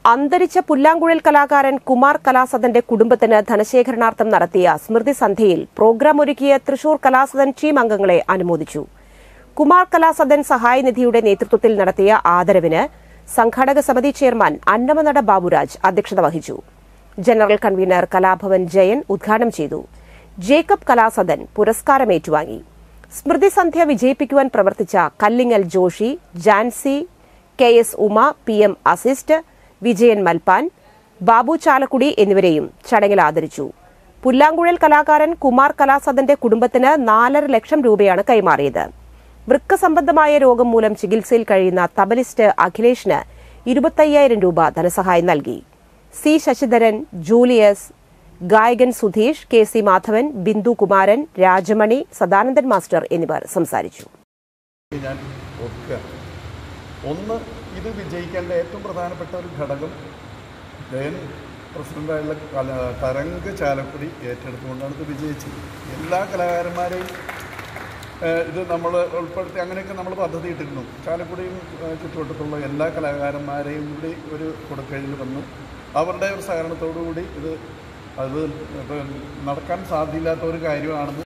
അന്തരിച്ച പുല്ലാങ്കുഴൽ കലാകാരൻ കുമാർ കലാസദന്റെ കുടുംബത്തിന് ധനശേഖരണാർത്ഥം നടത്തിയ സ്മൃതി സന്ധ്യയിൽ പ്രോഗ്രാം ഒരുക്കിയ തൃശൂർ കലാസദൻ ടീം അംഗങ്ങളെ അനുമോദിച്ചു. കുമാർ കലാസദൻ സഹായനിധിയുടെ നേതൃത്വത്തിൽ നടത്തിയ ആദരവിന് സംഘാടക സമിതി ചെയർമാൻ അന്നമനട ബാബുരാജ് അധ്യക്ഷത വഹിച്ചു. ജനറൽ കൺവീനർ കലാഭവൻ ജയൻ ഉദ്ഘാടനം ചെയ്തു. ജേക്കബ് കലാസദൻ പുരസ്കാരം ഏറ്റുവാങ്ങി. സ്മൃതി സന്ധ്യ വിജയിപ്പിക്കുവാൻ പ്രവർത്തിച്ച കല്ലിങ്ങൽ ജോഷി, ജാൻസി, കെ.എസ്. ഉമ, പി.എം. അസിസ്റ്റ്, വിജയൻ മൽപ്പാൻ, ബാബു ചാലക്കുടി എന്നിവരെയും ചടങ്ങിൽ ആദരിച്ചു. പുല്ലാങ്കുഴൽ കലാകാരൻ കുമാർ കലാസദന്റെ കുടുംബത്തിന് 4.5 ലക്ഷം രൂപയാണ് കൈമാറിയത്. വൃക്ക സംബന്ധമായ രോഗം മൂലം ചികിത്സയിൽ കഴിയുന്ന തബലിസ്റ്റ് അഖിലേഷിന് 25,000 രൂപ ധനസഹായം നൽകി. സി ശശിധരൻ, ജൂലിയസ്, ഗായകൻ സുധീഷ്, കെ.സി. മാധവൻ, ബിന്ദു കുമാരൻ, രാജമണി, സദാനന്ദൻ മാസ്റ്റർ എന്നിവർ സംസാരിച്ചു. ഒന്ന്, ഇത് വിജയിക്കേണ്ട ഏറ്റവും പ്രധാനപ്പെട്ട ഒരു ഘടകം ജയൻ പ്രസിഡന്റായുള്ള തരംഗ് ചാലക്കുടി ഏറ്റെടുത്തുകൊണ്ടാണ് ഇത് വിജയിച്ചത്. എല്ലാ കലാകാരന്മാരെയും ഇത് നമ്മൾ ഉൾപ്പെടുത്തി അങ്ങനെയൊക്കെ നമ്മൾ പദ്ധതി ഇട്ടിരുന്നു. ചാലക്കുടിയും ചുറ്റുവട്ടത്തുള്ള എല്ലാ കലാകാരന്മാരെയും കൂടി ഒരു കൊടുക്കഴിൽ വന്നു അവരുടെ ഒരു സഹകരണത്തോടു കൂടി അത് നടക്കാൻ സാധ്യമില്ലാത്ത ഒരു കാര്യമാണെന്ന്